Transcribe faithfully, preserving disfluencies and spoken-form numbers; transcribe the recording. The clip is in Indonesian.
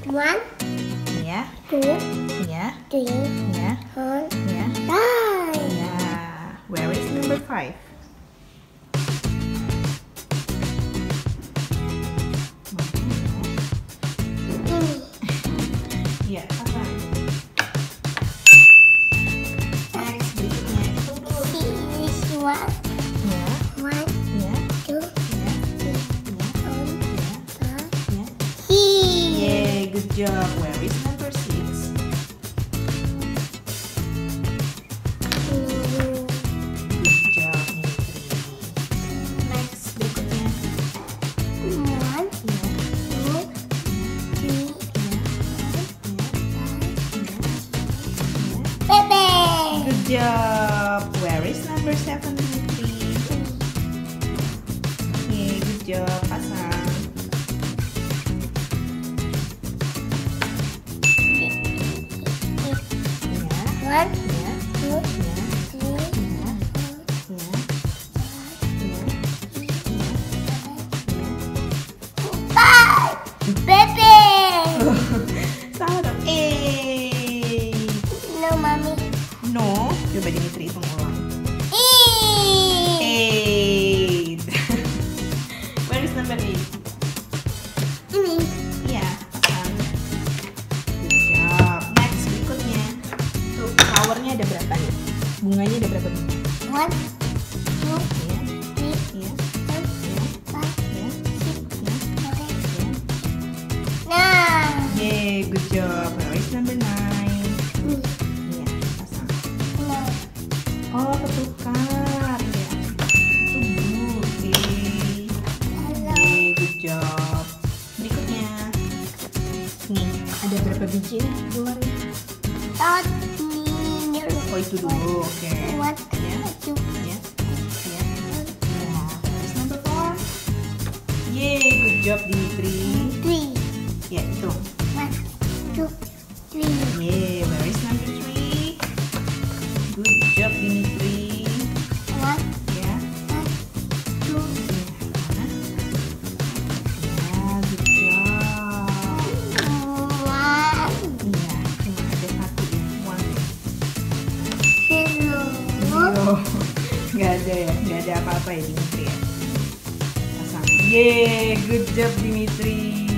One, Yeah. two, Yeah. three, Yeah. four, Yeah. five. Yeah. Where is number five? Ini. Iya, apa? Next, berikutnya. Hitung dulu. This one, Ya. one, Ya. two, Ya. three, Ya. four, Ya. five. Ya. Here. Yay, good job. Where is number six? Hmm. Good job, Nitri. Next, berikutnya. One, Ya. two, three, Ya. Bebe. Good job. Where is number seven, Nitri? Yay, good job. Pasang. Ya. One, Ya. two, Ya. three, Ya. four, Ya. five. Bebe. Salah dong. Eh. No, mommy. No. Coba Dimitri hitung ulang. Eight. Eight. Where is number eight? Ini. Iya, pasang. Good job. Next, berikutnya. Tuh, flowernya ada berapa nih? Bunganya ada berapa bunga? One, two, Iya, three, iya, four, iya, five, iya, six, iya, seven, iya. nine. Yay, good job. Where is number nine? Ini. Iya, pasang. Nine. Oh, ketukar ya. Itu blue. Yay. Hello. Yay, good job. Berikutnya. Nih, ada berapa biji nih keluarnya? Start me. Oh, itu dulu. Oke. One, Ya, two, ya, ya. Ya, terus number four. Yay, good job Dimitri. three. Ya, itu. One, two, three. Yay, where is number three? Good job Dimitri. One, Ya. one, two, Ya, ya, good job. one. Iya, cuma ada satu ya, one. Zero. Zero. Nggak ada ya, nggak ada apa-apa ya Dimitri ya. Pasang. Yeay, good job Dimitri.